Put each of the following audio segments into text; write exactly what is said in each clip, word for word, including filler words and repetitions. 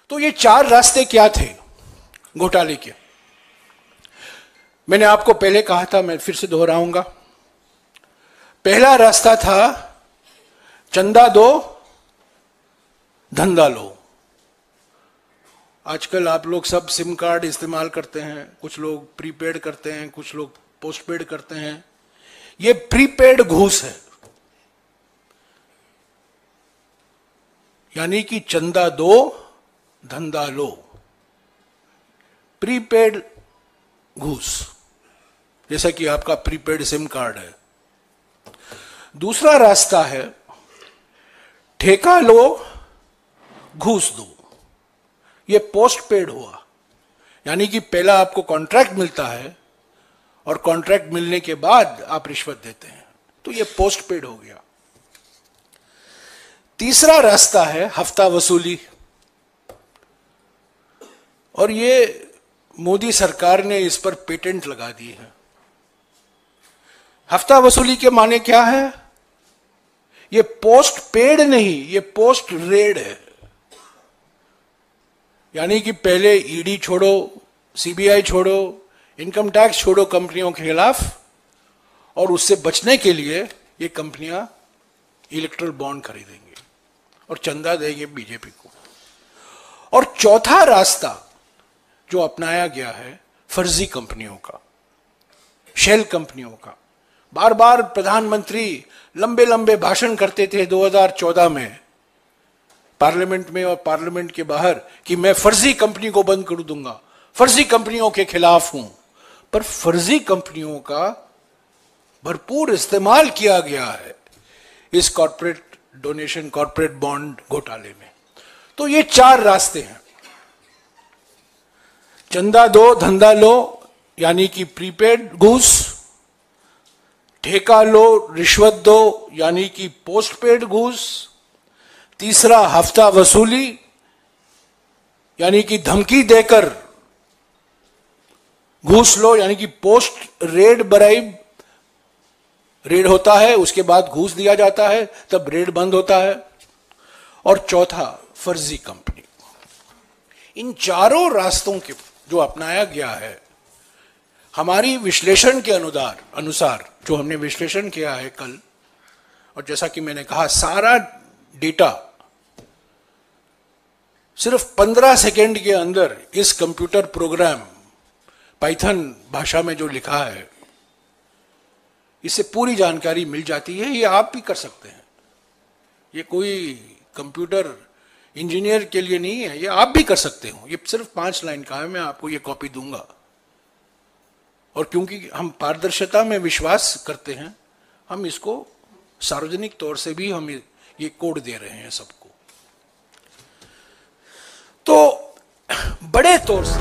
तो ये चार रास्ते क्या थे घोटाले के? मैंने आपको पहले कहा था, मैं फिर से दोहराऊंगा। पहला रास्ता था चंदा दो धंधा लो। आजकल आप लोग सब सिम कार्ड इस्तेमाल करते हैं, कुछ लोग प्रीपेड करते हैं, कुछ लोग पोस्टपेड करते हैं। ये प्रीपेड घूस है, यानी कि चंदा दो धंधा लो, प्रीपेड घूस, जैसा कि आपका प्रीपेड सिम कार्ड है। दूसरा रास्ता है ठेका लो घूस दो। ये पोस्टपेड हुआ, यानी कि पहला आपको कॉन्ट्रैक्ट मिलता है और कॉन्ट्रैक्ट मिलने के बाद आप रिश्वत देते हैं, तो ये पोस्टपेड हो गया। तीसरा रास्ता है हफ्ता वसूली, और ये मोदी सरकार ने इस पर पेटेंट लगा दी है। हफ्ता वसूली के माने क्या है? ये पोस्ट पेड नहीं, ये पोस्ट रेड है। यानी कि पहले ईडी छोड़ो, सीबीआई छोड़ो, इनकम टैक्स छोड़ो कंपनियों के खिलाफ, और उससे बचने के लिए ये कंपनियां इलेक्ट्रल बॉन्ड खरीदेंगे और चंदा देंगे बीजेपी को। और चौथा रास्ता जो अपनाया गया है फर्जी कंपनियों का, शेल कंपनियों का। बार बार प्रधानमंत्री लंबे लंबे भाषण करते थे दो हज़ार चौदह में पार्लियामेंट में और पार्लियामेंट के बाहर कि मैं फर्जी कंपनी को बंद कर दूंगा, फर्जी कंपनियों के खिलाफ हूं। पर फर्जी कंपनियों का भरपूर इस्तेमाल किया गया है इस कॉर्पोरेट डोनेशन, कॉर्पोरेट बॉन्ड घोटाले में। तो ये चार रास्ते हैं, चंदा दो धंधा लो यानी कि प्रीपेड घूस, ठेका लो रिश्वत दो यानी कि पोस्टपेड घूस, तीसरा हफ्ता वसूली यानी कि धमकी देकर घूस लो, यानी कि पोस्ट रेड ब्राइब, रेड होता है उसके बाद घूस दिया जाता है, तब रेड बंद होता है। और चौथा फर्जी कंपनी। इन चारों रास्तों के जो अपनाया गया है, हमारी विश्लेषण के अनुसार अनुसार जो हमने विश्लेषण किया है कल, और जैसा कि मैंने कहा सारा डेटा सिर्फ पंद्रह सेकेंड के अंदर इस कंप्यूटर प्रोग्राम पाइथन भाषा में जो लिखा है, इससे पूरी जानकारी मिल जाती है। ये आप भी कर सकते हैं, ये कोई कंप्यूटर इंजीनियर के लिए नहीं है, ये आप भी कर सकते हो। ये सिर्फ पांच लाइन का है, मैं आपको ये कॉपी दूंगा। और क्योंकि हम पारदर्शिता में विश्वास करते हैं, हम इसको सार्वजनिक तौर से भी हम ये कोड दे रहे हैं सबको। तो बड़े तौर से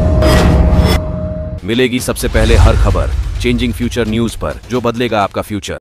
मिलेगी सबसे पहले हर खबर चेंजिंग फ्यूचर न्यूज पर, जो बदलेगा आपका फ्यूचर।